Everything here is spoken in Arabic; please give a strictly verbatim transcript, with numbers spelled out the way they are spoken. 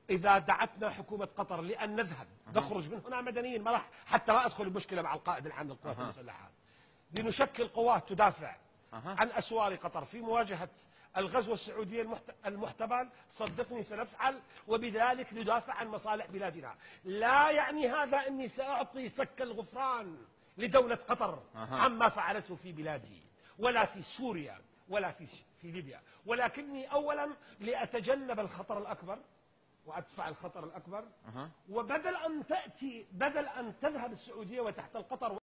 إذا دعتنا حكومة قطر لأن نذهب نخرج من هنا مدنيين، ما راح حتى ما أدخل بمشكلة مع القائد العام للقوات المسلحة، لنشكل قوات تدافع عن أسوار قطر في مواجهة الغزو السعودي المحتمل، صدقني سنفعل، وبذلك ندافع عن مصالح بلادنا. لا يعني هذا أني سأعطي سك الغفران لدولة قطر عما فعلته في بلادي ولا في سوريا ولا في في ليبيا، ولكني أولا لأتجنب الخطر الأكبر وأدفع الخطر الأكبر، وبدل أن تأتي بدل أن تذهب السعودية وتحتل قطر